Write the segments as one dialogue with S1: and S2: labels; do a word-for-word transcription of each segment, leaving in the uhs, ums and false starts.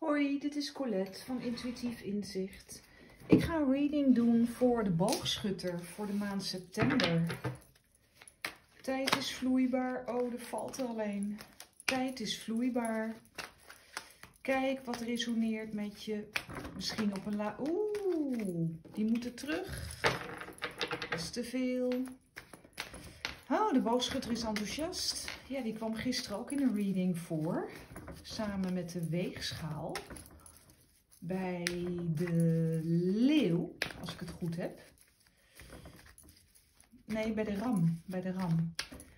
S1: Hoi, dit is Colette van Intuïtief Inzicht. Ik ga een reading doen voor de boogschutter voor de maand september. Tijd is vloeibaar. Oh, er valt er alleen. Tijd is vloeibaar. Kijk wat resoneert met je. Misschien op een la... Oeh, die moeten terug. Dat is te veel. Oh, de boogschutter is enthousiast. Ja, die kwam gisteren ook in een reading voor. Samen met de weegschaal. Bij de leeuw, als ik het goed heb. Nee, bij de ram. Bij de ram.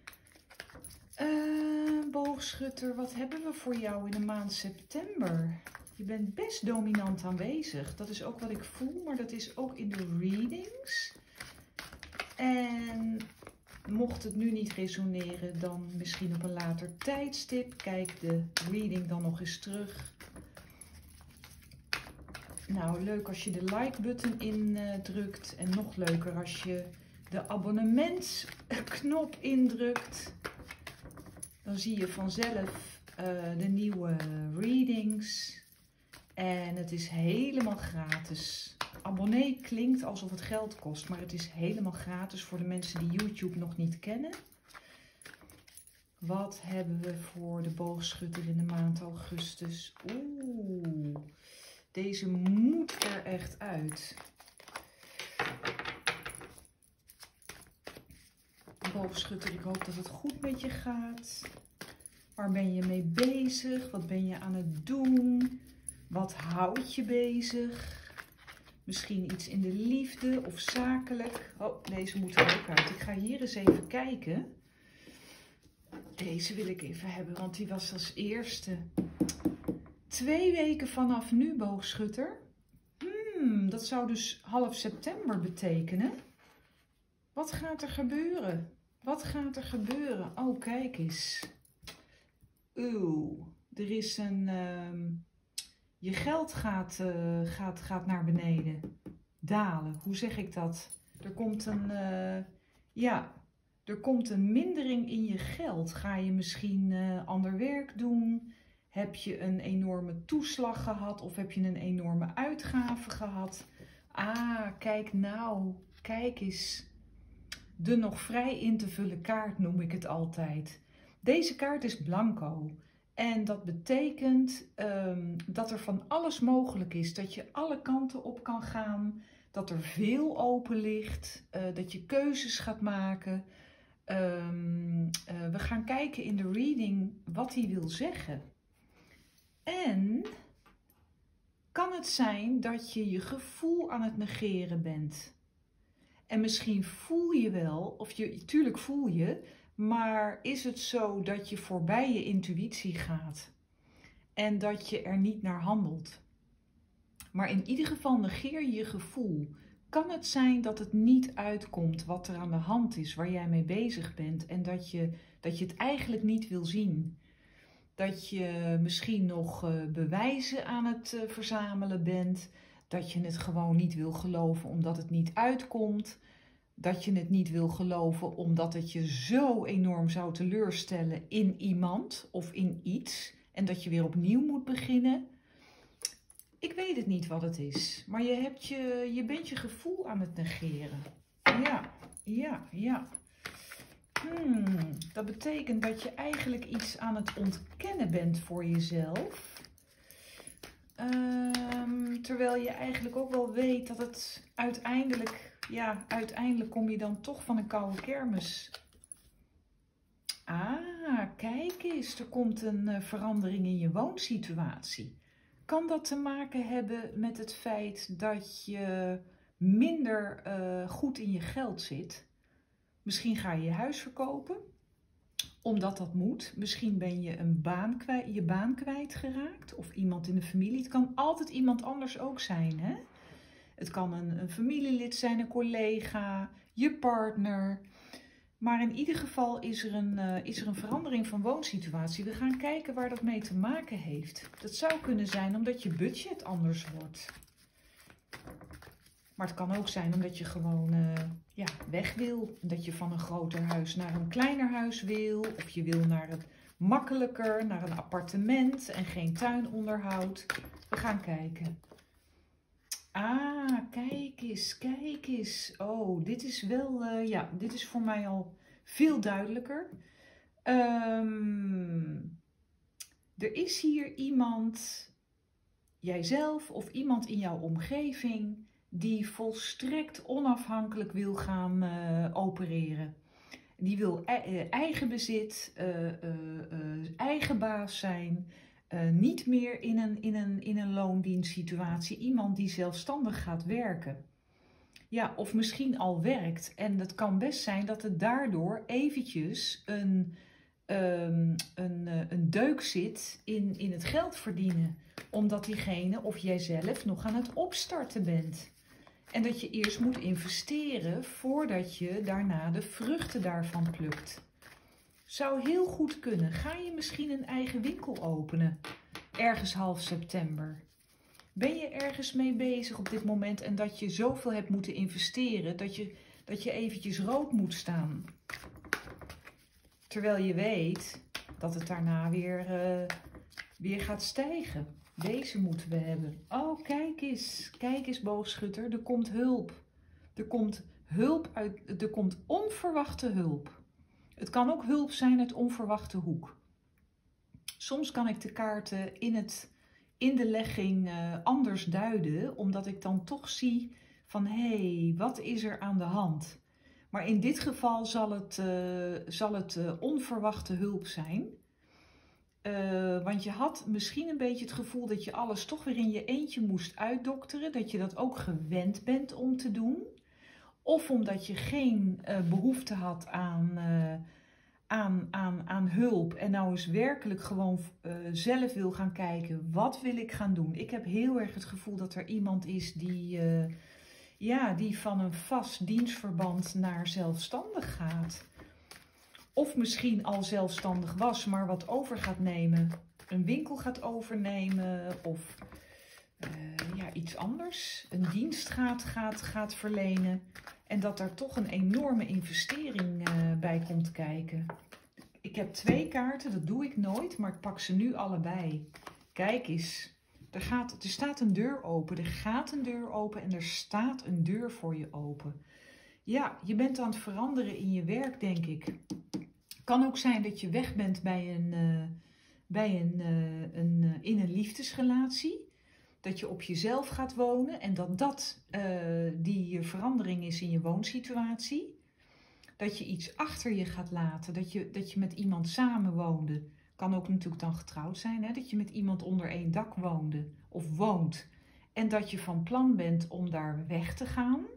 S1: Uh, boogschutter, wat hebben we voor jou in de maand september? Je bent best dominant aanwezig. Dat is ook wat ik voel, maar dat is ook in de readings. En mocht het nu niet resoneren, dan misschien op een later tijdstip. Kijk de reading dan nog eens terug. Nou, leuk als je de like-button indrukt. En nog leuker als je de abonnementsknop indrukt. Dan zie je vanzelf uh, de nieuwe readings. En het is helemaal gratis. Abonnee klinkt alsof het geld kost, maar het is helemaal gratis voor de mensen die YouTube nog niet kennen. Wat hebben we voor de boogschutter in de maand augustus? Oeh, deze moet er echt uit. Boogschutter, ik hoop dat het goed met je gaat. Waar ben je mee bezig? Wat ben je aan het doen? Wat houdt je bezig? Misschien iets in de liefde of zakelijk. Oh, deze moet er ook uit. Ik ga hier eens even kijken. Deze wil ik even hebben, want die was als eerste. Twee weken vanaf nu, boogschutter. Hmm, dat zou dus half september betekenen. Wat gaat er gebeuren? Wat gaat er gebeuren? Oh, kijk eens. Oeh, er is een... Uh, je geld gaat, uh, gaat, gaat naar beneden. Dalen, hoe zeg ik dat? Er komt een... Uh, ja, er komt een mindering in je geld. Ga je misschien uh, ander werk doen? Heb je een enorme toeslag gehad? Of heb je een enorme uitgave gehad? Ah, kijk nou. Kijk eens. De nog vrij in te vullen kaart noem ik het altijd. Deze kaart is blanco. En dat betekent um, dat er van alles mogelijk is. Dat je alle kanten op kan gaan. Dat er veel open ligt. Uh, dat je keuzes gaat maken. Um, uh, we gaan kijken in de reading wat hij wil zeggen. En kan het zijn dat je je gevoel aan het negeren bent? En misschien voel je wel, of je, tuurlijk voel je, maar is het zo dat je voorbij je intuïtie gaat en dat je er niet naar handelt? Maar in ieder geval negeer je je gevoel. Kan het zijn dat het niet uitkomt wat er aan de hand is, waar jij mee bezig bent en dat je, dat je het eigenlijk niet wil zien? Dat je misschien nog uh, bewijzen aan het uh, verzamelen bent. Dat je het gewoon niet wil geloven omdat het niet uitkomt. Dat je het niet wil geloven omdat het je zo enorm zou teleurstellen in iemand of in iets. En dat je weer opnieuw moet beginnen. Ik weet het niet wat het is. Maar je, hebt je, je bent je gevoel aan het negeren. Ja, ja, ja. Hmm, dat betekent dat je eigenlijk iets aan het ontkennen bent voor jezelf. Um, terwijl je eigenlijk ook wel weet dat het uiteindelijk, ja, uiteindelijk kom je dan toch van een koude kermis. Ah, kijk eens, er komt een uh, verandering in je woonsituatie. Kan dat te maken hebben met het feit dat je minder uh, goed in je geld zit? Misschien ga je je huis verkopen, omdat dat moet. Misschien ben je een baan kwijt, je baan kwijtgeraakt of iemand in de familie. Het kan altijd iemand anders ook zijn, hè? Het kan een, een familielid zijn, een collega, je partner. Maar in ieder geval is er, een, uh, is er een verandering van woonsituatie. We gaan kijken waar dat mee te maken heeft. Dat zou kunnen zijn omdat je budget anders wordt. Maar het kan ook zijn omdat je gewoon uh, ja, weg wil. Dat je van een groter huis naar een kleiner huis wil. Of je wil naar het makkelijker, naar een appartement en geen tuinonderhoud. We gaan kijken. Ah, kijk eens, kijk eens. Oh, dit is wel, uh, ja, dit is voor mij al veel duidelijker. Um, er is hier iemand, jijzelf of iemand in jouw omgeving, die volstrekt onafhankelijk wil gaan uh, opereren. Die wil e eigen bezit, uh, uh, uh, eigen baas zijn. Uh, niet meer in een, in, een, in een loondienstsituatie. Iemand die zelfstandig gaat werken. Ja, of misschien al werkt. En het kan best zijn dat het daardoor eventjes een, um, een, uh, een deuk zit in, in het geld verdienen. Omdat diegene of jijzelf nog aan het opstarten bent. En dat je eerst moet investeren voordat je daarna de vruchten daarvan plukt. Zou heel goed kunnen. Ga je misschien een eigen winkel openen? Ergens half september. Ben je ergens mee bezig op dit moment en dat je zoveel hebt moeten investeren dat je, dat je eventjes rood moet staan? Terwijl je weet dat het daarna weer, uh, weer gaat stijgen. Deze moeten we hebben. Oh, kijk eens. Kijk eens, boogschutter. Er komt hulp. Er komt hulp uit. Er komt onverwachte hulp. Het kan ook hulp zijn uit onverwachte hoek. Soms kan ik de kaarten in, het, in de legging uh, anders duiden, omdat ik dan toch zie van hé, hey, wat is er aan de hand? Maar in dit geval zal het, uh, zal het uh, onverwachte hulp zijn. Uh, want je had misschien een beetje het gevoel dat je alles toch weer in je eentje moest uitdokteren. Dat je dat ook gewend bent om te doen. Of omdat je geen uh, behoefte had aan, uh, aan, aan, aan hulp. En nou eens werkelijk gewoon uh, zelf wil gaan kijken. Wat wil ik gaan doen? Ik heb heel erg het gevoel dat er iemand is die, uh, ja, die van een vast dienstverband naar zelfstandig gaat. Of misschien al zelfstandig was, maar wat over gaat nemen. Een winkel gaat overnemen of uh, ja, iets anders. Een dienst gaat, gaat, gaat verlenen. En dat daar toch een enorme investering uh, bij komt kijken. Ik heb twee kaarten, dat doe ik nooit, maar ik pak ze nu allebei. Kijk eens, er, gaat, er staat een deur open. Er gaat een deur open en er staat een deur voor je open. Ja, je bent aan het veranderen in je werk, denk ik. Kan ook zijn dat je weg bent bij een, uh, bij een, uh, een, uh, in een liefdesrelatie. Dat je op jezelf gaat wonen en dat dat uh, die verandering is in je woonsituatie. Dat je iets achter je gaat laten, dat je, dat je met iemand samenwoonde. Kan ook natuurlijk dan getrouwd zijn, hè? Dat je met iemand onder één dak woonde of woont. En dat je van plan bent om daar weg te gaan.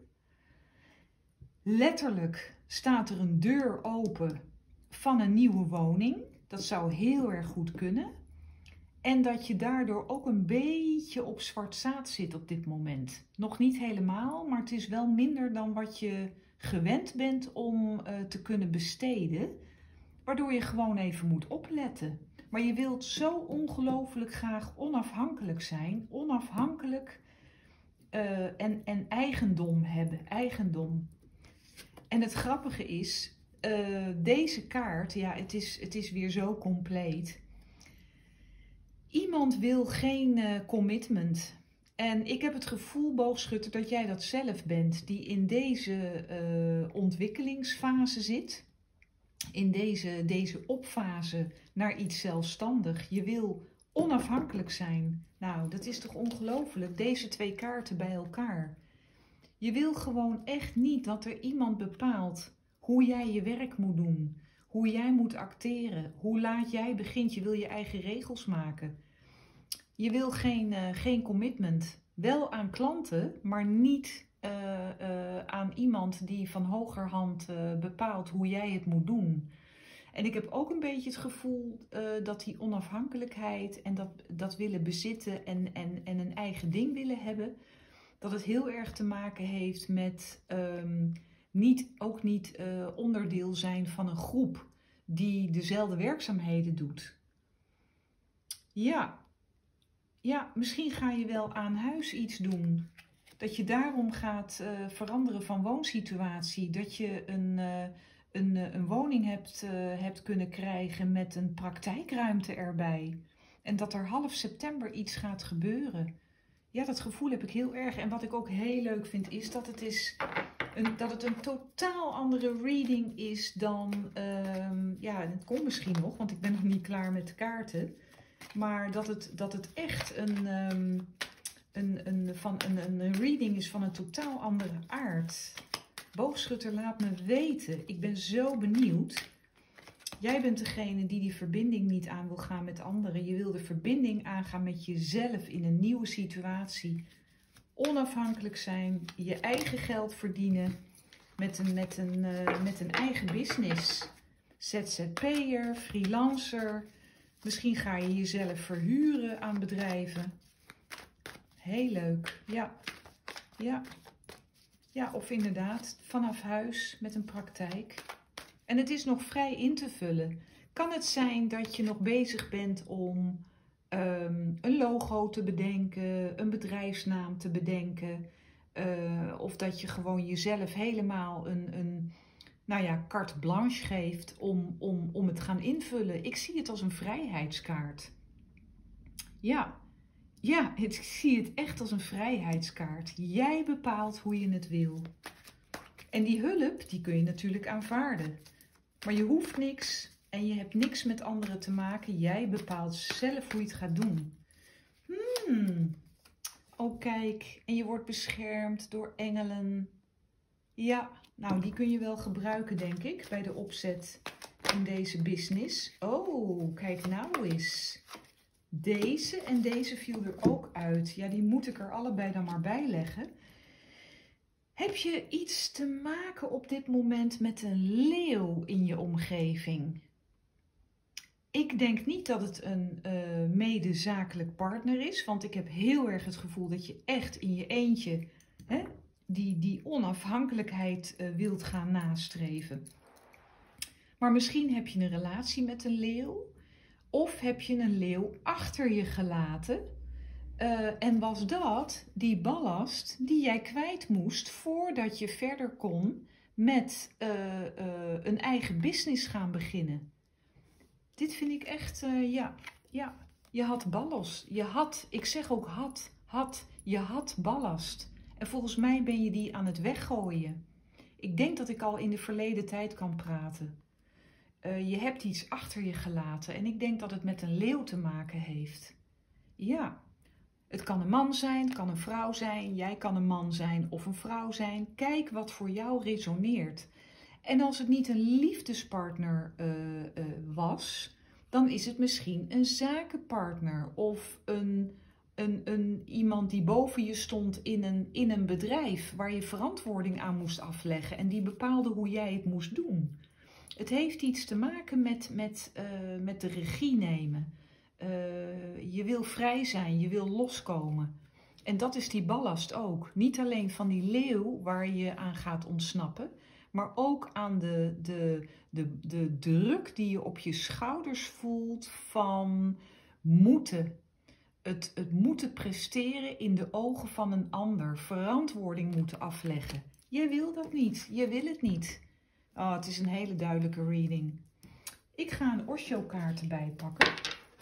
S1: Letterlijk staat er een deur open van een nieuwe woning. Dat zou heel erg goed kunnen. En dat je daardoor ook een beetje op zwart zaad zit op dit moment. Nog niet helemaal, maar het is wel minder dan wat je gewend bent om uh, te kunnen besteden. Waardoor je gewoon even moet opletten. Maar je wilt zo ongelooflijk graag onafhankelijk zijn. Onafhankelijk uh, en, en eigendom hebben. Eigendom. En het grappige is, uh, deze kaart, ja, het is, het is weer zo compleet. Iemand wil geen uh, commitment. En ik heb het gevoel, boogschutter, dat jij dat zelf bent. Die in deze uh, ontwikkelingsfase zit. In deze, deze opfase naar iets zelfstandig. Je wil onafhankelijk zijn. Nou, dat is toch ongelooflijk. Deze twee kaarten bij elkaar. Je wil gewoon echt niet dat er iemand bepaalt hoe jij je werk moet doen. Hoe jij moet acteren. Hoe laat jij begint. Je wil je eigen regels maken. Je wil geen, uh, geen commitment. Wel aan klanten, maar niet uh, uh, aan iemand die van hogerhand uh, bepaalt hoe jij het moet doen. En ik heb ook een beetje het gevoel uh, dat die onafhankelijkheid en dat, dat willen bezitten en, en, en een eigen ding willen hebben, dat het heel erg te maken heeft met um, niet, ook niet uh, onderdeel zijn van een groep die dezelfde werkzaamheden doet. Ja, ja, misschien ga je wel aan huis iets doen. Dat je daarom gaat uh, veranderen van woonsituatie. Dat je een, uh, een, een woning hebt, uh, hebt kunnen krijgen met een praktijkruimte erbij. En dat er half september iets gaat gebeuren. Ja, dat gevoel heb ik heel erg. En wat ik ook heel leuk vind is dat het, is een, dat het een totaal andere reading is dan... Um, ja, en het komt misschien nog, want ik ben nog niet klaar met de kaarten. Maar dat het, dat het echt een, um, een, een, van, een, een reading is van een totaal andere aard. Boogschutter, laat me weten. Ik ben zo benieuwd. Jij bent degene die die verbinding niet aan wil gaan met anderen. Je wil de verbinding aangaan met jezelf in een nieuwe situatie. Onafhankelijk zijn, je eigen geld verdienen met een, met een, uh, met een eigen business. Z Z P'er, freelancer. Misschien ga je jezelf verhuren aan bedrijven. Heel leuk, ja. Ja. Ja, of inderdaad vanaf huis met een praktijk. En het is nog vrij in te vullen. Kan het zijn dat je nog bezig bent om um, een logo te bedenken, een bedrijfsnaam te bedenken. Uh, of dat je gewoon jezelf helemaal een, een nou ja, carte blanche geeft om, om, om het te gaan invullen. Ik zie het als een vrijheidskaart. Ja, ja, ik zie het echt als een vrijheidskaart. Jij bepaalt hoe je het wil. En die hulp, die kun je natuurlijk aanvaarden. Maar je hoeft niks en je hebt niks met anderen te maken. Jij bepaalt zelf hoe je het gaat doen. Hmm. Oh, kijk. En je wordt beschermd door engelen. Ja, nou, die kun je wel gebruiken, denk ik, bij de opzet in deze business. Oh, kijk nou eens. Deze en deze viel er ook uit. Ja, die moet ik er allebei dan maar bij leggen. Heb je iets te maken op dit moment met een leeuw in je omgeving? Ik denk niet dat het een uh, medezakelijk partner is, want ik heb heel erg het gevoel dat je echt in je eentje hè, die, die onafhankelijkheid uh, wilt gaan nastreven. Maar misschien heb je een relatie met een leeuw, of heb je een leeuw achter je gelaten. Uh, en was dat die ballast die jij kwijt moest voordat je verder kon met uh, uh, een eigen business gaan beginnen? Dit vind ik echt, uh, ja, ja, je had ballast. Je had, ik zeg ook had, had, je had ballast. En volgens mij ben je die aan het weggooien. Ik denk dat ik al in de verleden tijd kan praten. Uh, je hebt iets achter je gelaten en ik denk dat het met een leeuw te maken heeft. Ja. Het kan een man zijn, het kan een vrouw zijn, jij kan een man zijn of een vrouw zijn. Kijk wat voor jou resoneert. En als het niet een liefdespartner uh, uh, was, dan is het misschien een zakenpartner of een, een, een, iemand die boven je stond in een, in een bedrijf waar je verantwoording aan moest afleggen en die bepaalde hoe jij het moest doen. Het heeft iets te maken met, met, uh, met de regie nemen. Uh, je wil vrij zijn, je wil loskomen. En dat is die ballast ook. Niet alleen van die leeuw waar je aan gaat ontsnappen, maar ook aan de, de, de, de druk die je op je schouders voelt van moeten. Het, het moeten presteren in de ogen van een ander, verantwoording moeten afleggen. Jij wil dat niet, je wil het niet. Oh, het is een hele duidelijke reading. Ik ga een Osho-kaart erbij pakken.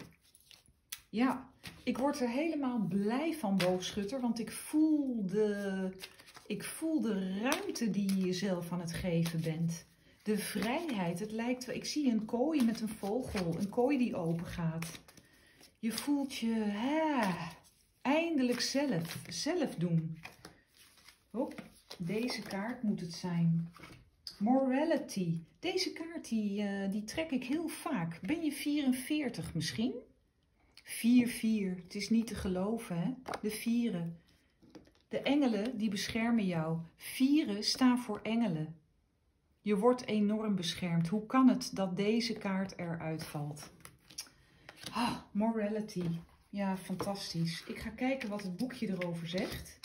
S1: Ja, ik word er helemaal blij van, boogschutter, want ik voel, de, ik voel de ruimte die je jezelf aan het geven bent. De vrijheid, het lijkt wel, ik zie een kooi met een vogel, een kooi die open gaat. Je voelt je hè, eindelijk zelf, zelf doen. Hop, deze kaart moet het zijn. Morality. Deze kaart die, uh, die trek ik heel vaak. Ben je vierenveertig misschien? vier vier, het is niet te geloven, hè? De vieren. De engelen die beschermen jou. Vieren staan voor engelen. Je wordt enorm beschermd. Hoe kan het dat deze kaart eruit valt? Ah, morality. Ja, fantastisch. Ik ga kijken wat het boekje erover zegt.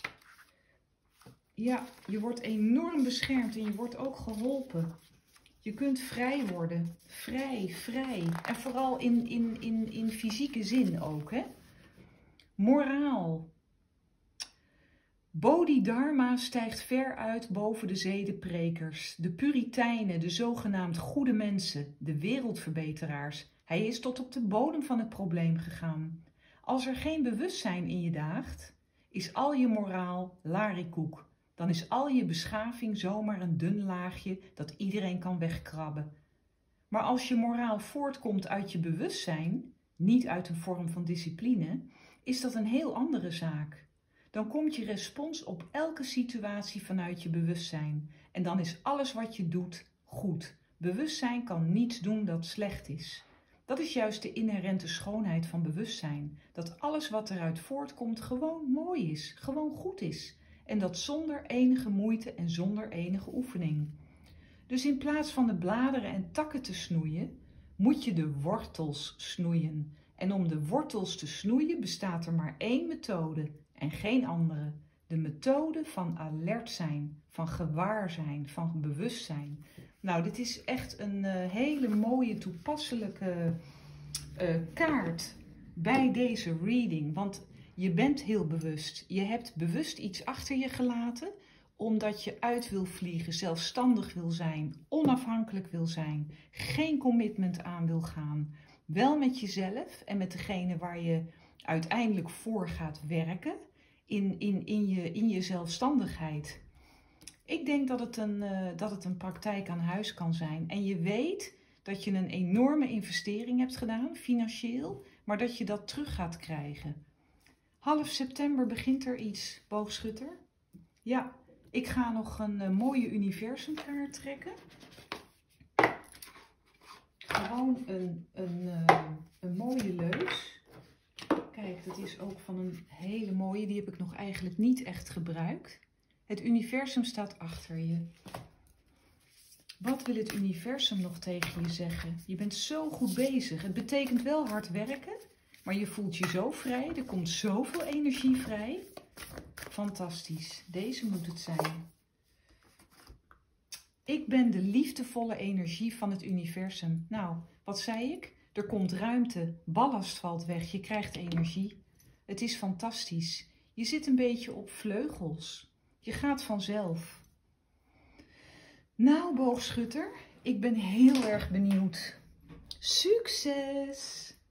S1: Ja, je wordt enorm beschermd en je wordt ook geholpen. Je kunt vrij worden. Vrij, vrij. En vooral in, in, in, in fysieke zin ook, hè? Moraal. Bodhidharma stijgt ver uit boven de zedenprekers, de Puritijnen, de zogenaamd goede mensen, de wereldverbeteraars. Hij is tot op de bodem van het probleem gegaan. Als er geen bewustzijn in je daagt, is al je moraal larikoek. Dan is al je beschaving zomaar een dun laagje dat iedereen kan wegkrabben. Maar als je moraal voortkomt uit je bewustzijn, niet uit een vorm van discipline, is dat een heel andere zaak. Dan komt je respons op elke situatie vanuit je bewustzijn. En dan is alles wat je doet goed. Bewustzijn kan niets doen dat slecht is. Dat is juist de inherente schoonheid van bewustzijn. Dat alles wat eruit voortkomt gewoon mooi is, gewoon goed is. En dat zonder enige moeite en zonder enige oefening. Dus in plaats van de bladeren en takken te snoeien, moet je de wortels snoeien. En om de wortels te snoeien bestaat er maar één methode en geen andere. De methode van alert zijn, van gewaar zijn, van bewustzijn. Nou, dit is echt een uh, hele mooie toepasselijke uh, kaart bij deze reading. Want je bent heel bewust. Je hebt bewust iets achter je gelaten omdat je uit wil vliegen, zelfstandig wil zijn, onafhankelijk wil zijn, geen commitment aan wil gaan. Wel met jezelf en met degene waar je uiteindelijk voor gaat werken in, in, in, je, in je zelfstandigheid. Ik denk dat het, een, uh, dat het een praktijk aan huis kan zijn. En je weet dat je een enorme investering hebt gedaan, financieel, maar dat je dat terug gaat krijgen. Half september begint er iets, boogschutter. Ja, ik ga nog een uh, mooie universumkaart trekken. Gewoon een, een, uh, een mooie leus. Kijk, dat is ook van een hele mooie, die heb ik nog eigenlijk niet echt gebruikt. Het universum staat achter je. Wat wil het universum nog tegen je zeggen? Je bent zo goed bezig. Het betekent wel hard werken, maar je voelt je zo vrij. Er komt zoveel energie vrij. Fantastisch. Deze moet het zijn. Ik ben de liefdevolle energie van het universum. Nou, wat zei ik? Er komt ruimte, ballast valt weg, je krijgt energie. Het is fantastisch. Je zit een beetje op vleugels. Je gaat vanzelf. Nou, boogschutter, ik ben heel erg benieuwd. Succes!